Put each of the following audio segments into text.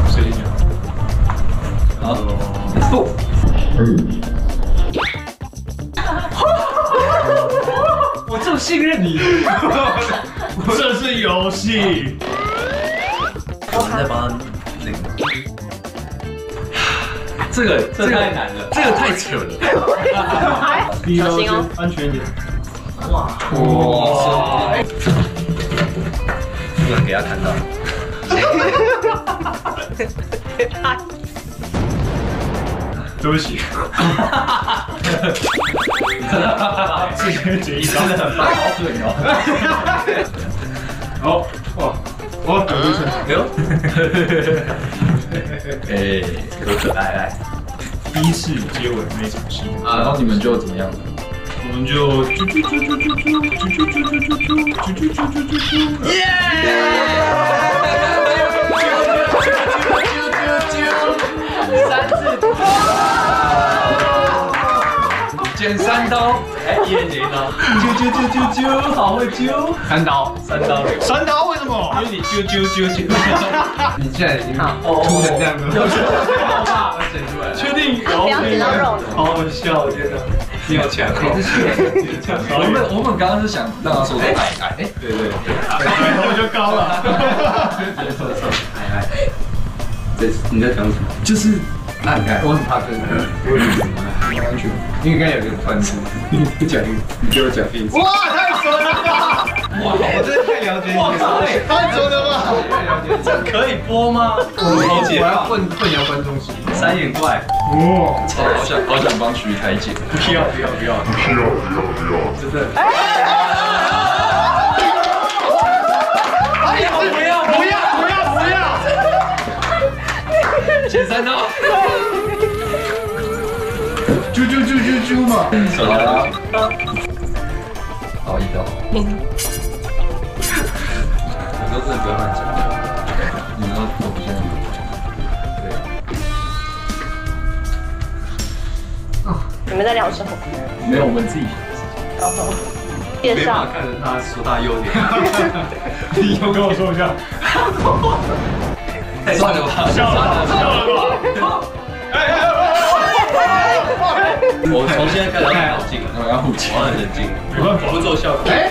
谁先讲？好，不。我这么信任你，这是游戏。 我们再帮他那个。这个太难了，这个太扯了。 小心哦，安全一点。哇！ 不能给他看到。 对不起。之前决议真的很棒，好狠哦。好，哇，我等不及。 哎呦，哎，可爱爱。 第一次接吻那场戏啊，然后你们就怎么样？ 我们就剪3刀，哎，一人剪1刀，揪，好会揪，3刀， 为什么？ 因为你揪， 你现在已经凸成这样子了，剪出来， 确定？ 不要剪到肉。 好好笑，天哪！你好强哦！ 我们刚刚是想让他说爱，哎，对， 我就高了。 爱，你在讲什么？ 就是那你看，我很怕跟我很安全，因为刚才有个团子，你不讲，你给我讲一次。 哇，太准了吧！ 哇，我真的太了解你了， 太准了吧！ 太了解你。 这可以播吗？ 我要混淆观众席。 3眼怪， 哇， 好想帮徐开解。 不要！ 真的。 不要！ 剪3刀。 啾嘛！ 好了，好1刀。 我说真的不要乱讲， 你们都不信任。 你们在聊什么？ 没有，我们自己。 介绍。 看着他说他优点， 你又跟我说一下。 算了吧， 笑了吧！ 我从现在开始太好静了， 我要互气， 我很冷静， 没办法， 不做效果。 哎，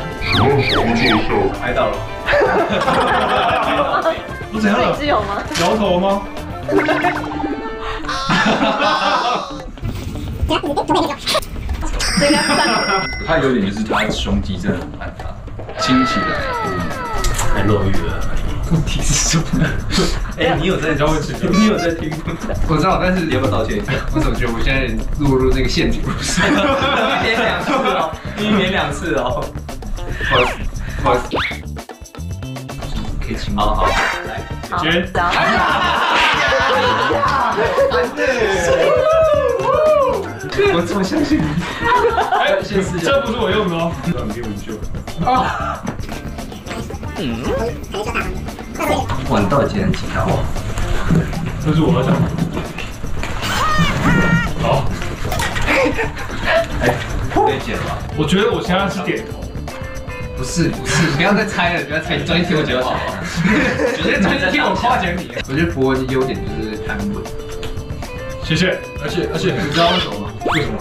拍到了。 我怎样了？ 自己有吗？ 摇头吗？ 这应该是3个。 他有点就是他胸肌真的很蛮大，亲起来太落雨了。 问题是什么？ 哎，你有在教我吃？你有在听？ 我知道，但是你要不要道歉一下？ 我怎么觉得我现在落入那个陷阱？ 一连2次哦，一连2次哦。 不好意思，可以亲吗？ 好，来， 娟。 我这么相信你。 哎，这不是我用的哦，让你给我救。啊！ 哇，你到底剪了几刀啊？ 这是我要讲的。好。 哎，可以剪吧？ 我觉得我现在是点头。 不是，不要再猜了，不要猜，你专心听我讲话。专心听我夸奖你。我觉得博文的优点就是安稳。 谢谢。 而且你知道为什么吗？ 为什么？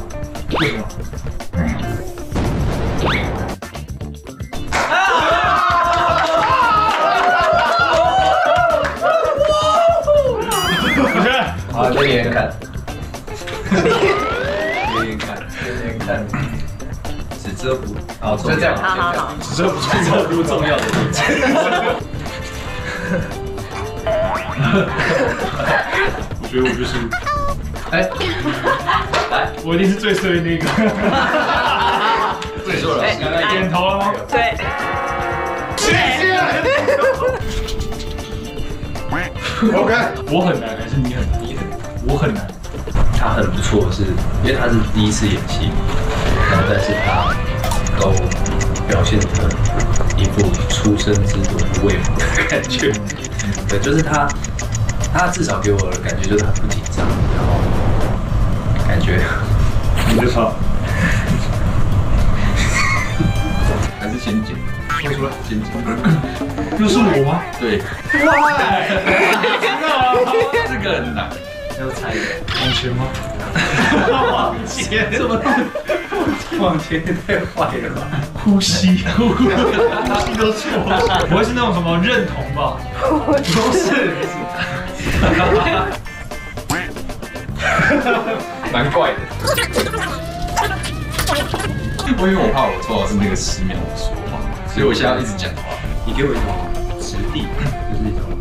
好，给演员看，给演员看，只遮不，好，就这样， 好， 只遮不重要的地方。我觉得我就是， 哎，来， 我一定是最衰的那个。 最弱了， 点头了吗？ 对。 谢谢。OK， 我很难还是你很难？我很难。 他很不错，是因为他是第一次演戏，然后但是他都表现得一副初生之犊不畏虎的感觉。对，就是他至少给我的感觉就是他不紧张，然后感觉你就差。 还是先剪，说出来先剪。 又是我吗？ 对。 哇！ 要猜的。 往前吗？往前？ 怎么往前太坏了吧？ 呼吸都错，不会是那种什么认同吧？ 不是，蛮怪的。因为我怕我错的是那个10秒的说话，所以我现在要一直讲话。 你给我一种质地，就是一种，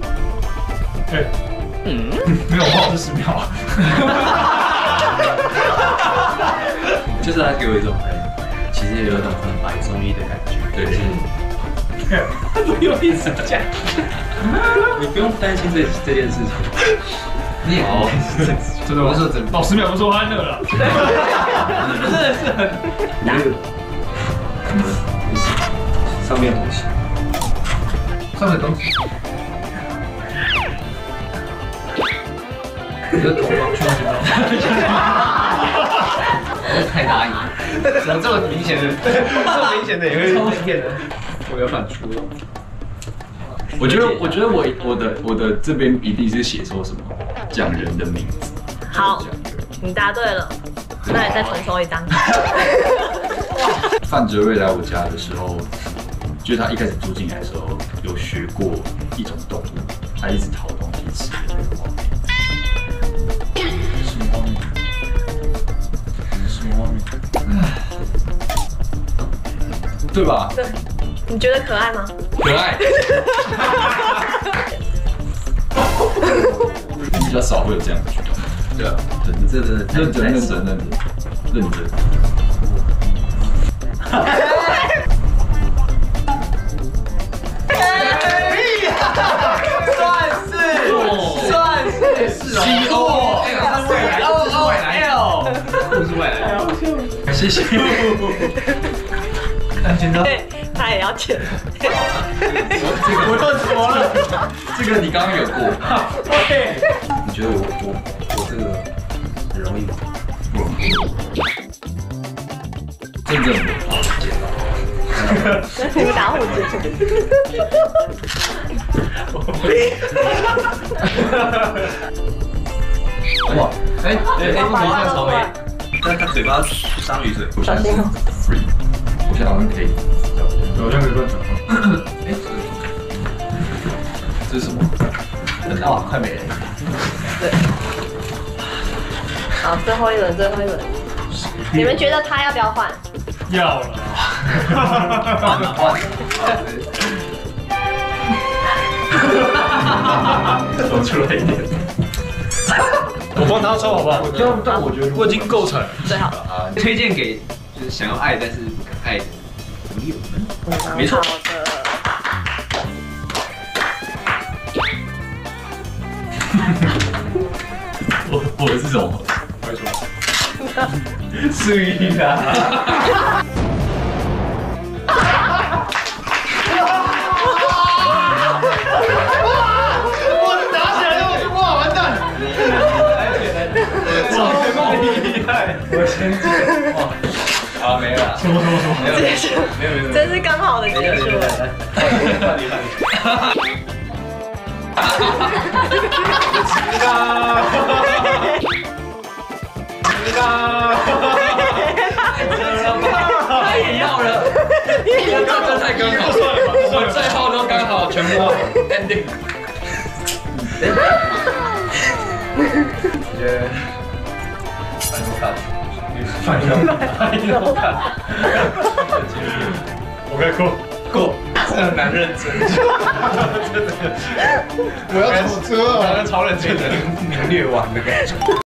没有话是10秒。 就是他给我一种其实有一种很白综艺的感觉，对，就是不用一直讲，你不用担心这件事情， 你也好， 真的吗？ 我说真的， 哦，10秒不说欢乐了。 真的是很你那个上面的东西， 上面的东西。你的头发去太大意，怎么这么明显的？这么明显的也会超骗的。我有反出了。 我觉得我的这边一定是写错什么讲人的名字。 好，你答对了，那你再重抽一张。 范哲瑞来我家的时候，就是他一开始住进来的时候，有学过一种动物，他一直讨东西吃的那个画面。 什么画面？什么画面？ 对吧？ 对，你觉得可爱吗？ 可爱。比较少会有这样的举动。对啊，认真。 算是哦。不是外来。 谢谢。 剪刀。 对，他也要剪。 我又怎么了？这个你刚刚有过。 对。 你觉得我这个很容易吗？ 不容易。真正的剪刀。 你们打火机。 哇，不可以换草莓。 但他嘴巴章鱼嘴， 小心哦。 free， 我现在好像可以。 好像可以乱讲话。 这是什么？ 哇，快没了。 对。好，最后一轮。你们觉得他要不要换？ 要了。 换。 抽出来一点。我帮他抽好不好？ 但我觉得我已经够惨了。 最好。 推荐给就是想要爱但是不敢爱的朋友们。 没错。好的。 我是什么？ 快说。 水啦。 我打起来了，我就哇完蛋。 厉害！我先剪。哇，好没了。 什么？ 结束。 没有。 真是刚好的结束。 他也要了，这太刚好，我最后都刚好全部 ending。我觉得反正看。OK， 够。 真的蛮认真，真的。 我要走车啊！ 超认真的领略完的感觉。